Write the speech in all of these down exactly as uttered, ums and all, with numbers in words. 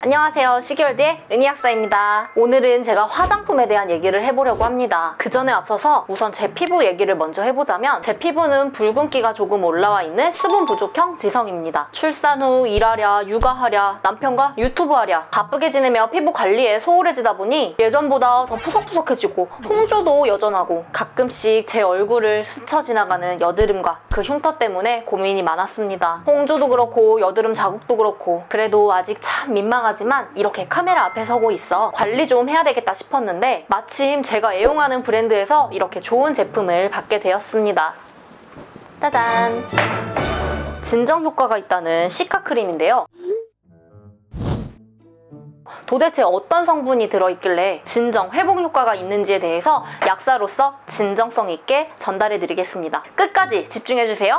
안녕하세요, 시계월드의 은희학사입니다. 오늘은 제가 화장품에 대한 얘기를 해보려고 합니다. 그 전에 앞서서 우선 제 피부 얘기를 먼저 해보자면 제 피부는 붉은기가 조금 올라와 있는 수분 부족형 지성입니다. 출산 후 일하랴, 육아하랴, 남편과 유튜브하랴 바쁘게 지내며 피부 관리에 소홀해지다 보니 예전보다 더 푸석푸석해지고 홍조도 여전하고 가끔씩 제 얼굴을 스쳐 지나가는 여드름과 그 흉터 때문에 고민이 많았습니다. 홍조도 그렇고 여드름 자국도 그렇고 그래도 아직 참 민망하지만 이렇게 카메라 앞에 서고 있어 관리 좀 해야 되겠다 싶었는데 마침 제가 애용하는 브랜드에서 이렇게 좋은 제품을 받게 되었습니다. 짜잔! 진정 효과가 있다는 시카 크림인데요. 도대체 어떤 성분이 들어있길래 진정, 회복 효과가 있는지에 대해서 약사로서 진정성 있게 전달해 드리겠습니다. 끝까지 집중해주세요.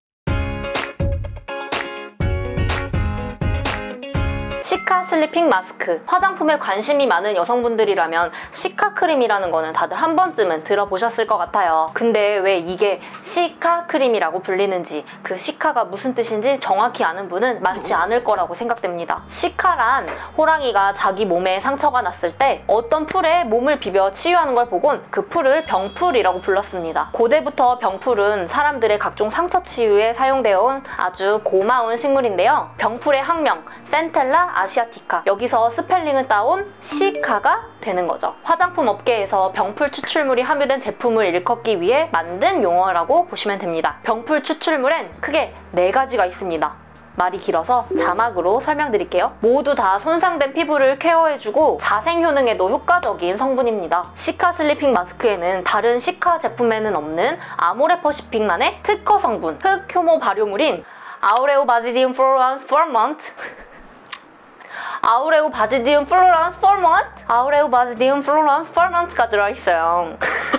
시카 슬리핑 마스크. 화장품에 관심이 많은 여성분들이라면 시카 크림이라는 거는 다들 한 번쯤은 들어보셨을 것 같아요. 근데 왜 이게 시카 크림이라고 불리는지, 그 시카가 무슨 뜻인지 정확히 아는 분은 많지 않을 거라고 생각됩니다. 시카란 호랑이가 자기 몸에 상처가 났을 때 어떤 풀에 몸을 비벼 치유하는 걸 보곤 그 풀을 병풀이라고 불렀습니다. 고대부터 병풀은 사람들의 각종 상처 치유에 사용되어 온 아주 고마운 식물인데요. 병풀의 학명 센텔라 아시아티카, 여기서 스펠링을 따온 시카가 되는 거죠. 화장품 업계에서 병풀 추출물이 함유된 제품을 일컫기 위해 만든 용어라고 보시면 됩니다. 병풀 추출물엔 크게 네 가지가 있습니다. 말이 길어서 자막으로 설명드릴게요. 모두 다 손상된 피부를 케어해주고 자생 효능에도 효과적인 성분입니다. 시카 슬리핑 마스크에는 다른 시카 제품에는 없는 아모레퍼시픽만의 특허 성분, 흑효모 발효물인 아우레오 바지디움 플로란스 포먼트 아우레오 바지디움 플로란스 포먼트 아우레오 바지디움 플로란스 포먼트가 들어있어요.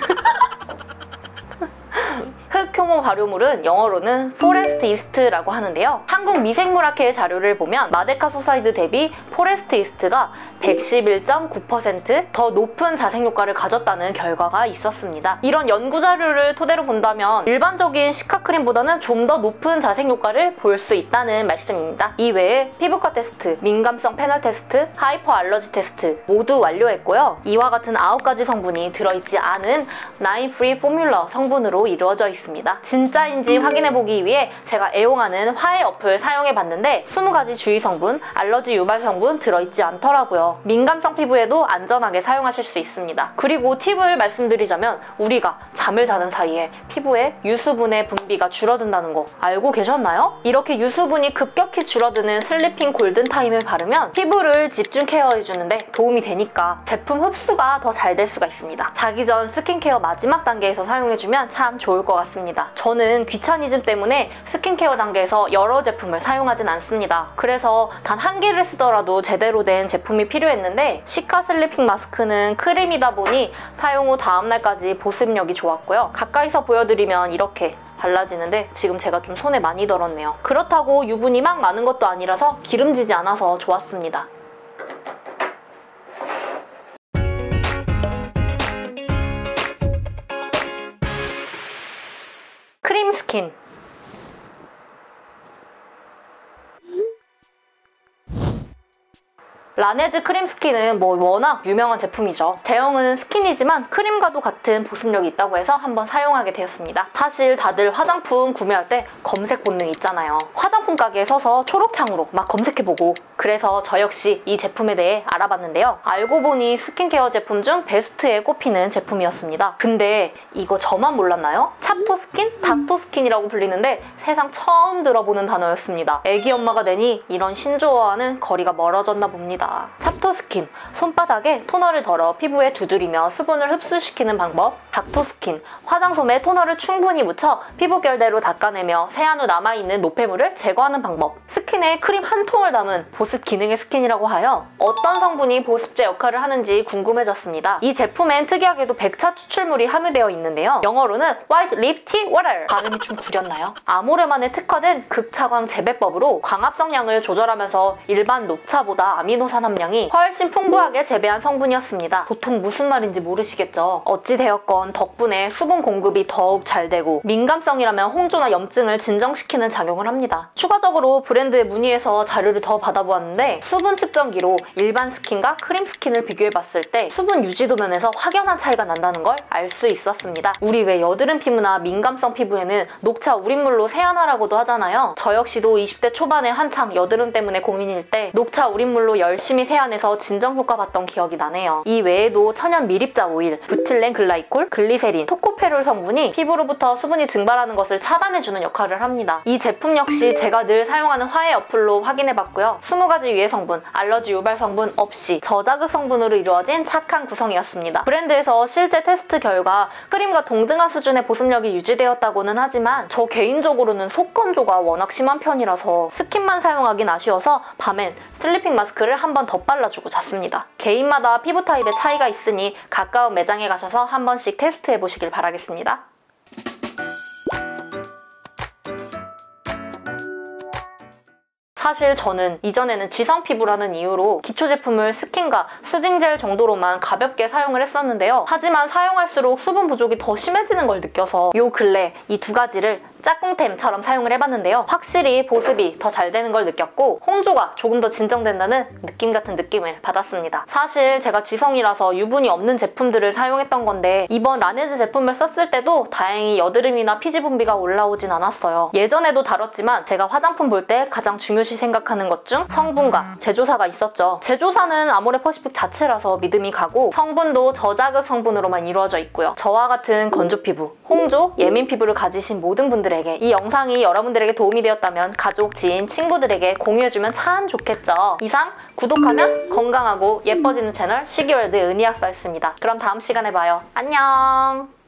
흑효모 발효물은 영어로는 포레스트 이스트라고 하는데요. 한국 미생물학회 자료를 보면 마데카 소사이드 대비 포레스트 이스트가 백십일 점 구 퍼센트 더 높은 자생 효과를 가졌다는 결과가 있었습니다. 이런 연구 자료를 토대로 본다면 일반적인 시카 크림보다는 좀 더 높은 자생 효과를 볼 수 있다는 말씀입니다. 이외에 피부과 테스트, 민감성 패널 테스트, 하이퍼 알러지 테스트 모두 완료했고요. 이와 같은 아홉 가지 성분이 들어있지 않은 나인 프리 포뮬러 성분으로 이루어져 있습니다. 진짜인지 확인해보기 위해 제가 애용하는 화해 어플 사용해봤는데 스무 가지 주의 성분, 알러지 유발 성분 들어있지 않더라고요. 민감성 피부에도 안전하게 사용하실 수 있습니다. 그리고 팁을 말씀드리자면 우리가 잠을 자는 사이에 피부에 유수분의 분비가 줄어든다는 거 알고 계셨나요? 이렇게 유수분이 급격히 줄어드는 슬리핑 골든타임을 바르면 피부를 집중 케어해주는데 도움이 되니까 제품 흡수가 더 잘 될 수가 있습니다. 자기 전 스킨케어 마지막 단계에서 사용해주면 참 좋을 것 같습니다. 저는 귀차니즘 때문에 스킨케어 단계에서 여러 제품을 사용하진 않습니다. 그래서 단 한 개를 쓰더라도 제대로 된 제품이 필요했는데 시카 슬리핑 마스크는 크림이다 보니 사용 후 다음날까지 보습력이 좋았고요. 가까이서 보여드리면 이렇게 발라지는데 지금 제가 좀 손에 많이 덜었네요. 그렇다고 유분이 막 많은 것도 아니라서 기름지지 않아서 좋았습니다. 크림 스킨. 라네즈 크림 스킨은 뭐 워낙 유명한 제품이죠. 제형은 스킨이지만 크림과도 같은 보습력이 있다고 해서 한번 사용하게 되었습니다. 사실 다들 화장품 구매할 때 검색 본능 있잖아요. 화장품 가게에 서서 초록창으로 막 검색해보고 그래서 저 역시 이 제품에 대해 알아봤는데요. 알고 보니 스킨케어 제품 중 베스트에 꼽히는 제품이었습니다. 근데 이거 저만 몰랐나요? 찹토스킨? 닥토스킨이라고 불리는데 세상 처음 들어보는 단어였습니다. 애기 엄마가 되니 이런 신조어와는 거리가 멀어졌나 봅니다. 찹토스킨, 손바닥에 토너를 덜어 피부에 두드리며 수분을 흡수시키는 방법. 닥토스킨, 화장솜에 토너를 충분히 묻혀 피부 결대로 닦아내며 세안 후 남아있는 노폐물을 제거하는 방법. 스킨에 크림 한 통을 담은 보습 기능의 스킨이라고 하여 어떤 성분이 보습제 역할을 하는지 궁금해졌습니다. 이 제품엔 특이하게도 백차 추출물이 함유되어 있는데요. 영어로는 White Lip Tea Water, 발음이 좀 구렸나요? 아모레만에 특화된 극차광 재배법으로 광합성량을 조절하면서 일반 녹차보다 아미노산 함량이 성분이 훨씬 풍부하게 재배한 성분이었습니다. 도통 무슨 말인지 모르시겠죠? 어찌되었건 덕분에 수분 공급이 더욱 잘 되고 민감성이라면 홍조나 염증을 진정시키는 작용을 합니다. 추가적으로 브랜드의 문의에서 자료를 더 받아보았는데 수분 측정기로 일반 스킨과 크림 스킨을 비교해봤을 때 수분 유지도 면에서 확연한 차이가 난다는 걸 알 수 있었습니다. 우리 왜 여드름 피부나 민감성 피부에는 녹차 우린물로 세안하라고도 하잖아요. 저 역시도 이십 대 초반에 한창 여드름 때문에 고민일 때 녹차 우린물로 열심히 세안해서 진정 효과 봤던 기억이 나네요. 이 외에도 천연 미립자 오일, 부틸렌 글라이콜, 글리세린, 토코페롤 성분이 피부로부터 수분이 증발하는 것을 차단해주는 역할을 합니다. 이 제품 역시 제가 늘 사용하는 화해 어플로 확인해봤고요. 스무 가지 유해 성분, 알러지 유발 성분 없이 저자극 성분으로 이루어진 착한 구성이었습니다. 브랜드에서 실제 테스트 결과 크림과 동등한 수준의 보습력이 유지되었다고는 하지만 저 개인적으로는 속건조가 워낙 심한 편이라서 스킨만 사용하긴 아쉬워서 밤엔 슬리핑 마스크를 한 번 더 발라주고 잤습니다. 개인마다 피부 타입의 차이가 있으니 가까운 매장에 가셔서 한 번씩 테스트해보시길 바라겠습니다. 사실 저는 이전에는 지성 피부라는 이유로 기초 제품을 스킨과 수딩젤 정도로만 가볍게 사용을 했었는데요. 하지만 사용할수록 수분 부족이 더 심해지는 걸 느껴서 요 근래 이 두 가지를 짝꿍템처럼 사용을 해봤는데요. 확실히 보습이 더 잘 되는 걸 느꼈고 홍조가 조금 더 진정된다는 느낌 같은 느낌을 받았습니다. 사실 제가 지성이라서 유분이 없는 제품들을 사용했던 건데 이번 라네즈 제품을 썼을 때도 다행히 여드름이나 피지 분비가 올라오진 않았어요. 예전에도 다뤘지만 제가 화장품 볼 때 가장 중요시 생각하는 것 중 성분과 제조사가 있었죠. 제조사는 아모레퍼시픽 자체라서 믿음이 가고 성분도 저자극 성분으로만 이루어져 있고요. 저와 같은 건조 피부, 홍조, 예민 피부를 가지신 모든 분들에게 이 영상이 여러분들에게 도움이 되었다면 가족, 지인, 친구들에게 공유해주면 참 좋겠죠. 이상 구독하면 건강하고 예뻐지는 채널 시기월드 은희약사였습니다. 그럼 다음 시간에 봐요. 안녕!